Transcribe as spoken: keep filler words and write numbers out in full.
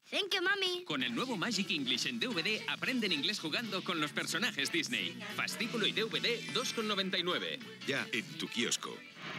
Thank you, mami. Con el nuevo Magic English en D V D, aprenden inglés jugando con los personajes Disney. Fascículo y D V D, dos con noventa y nueve. Ya en tu kiosco.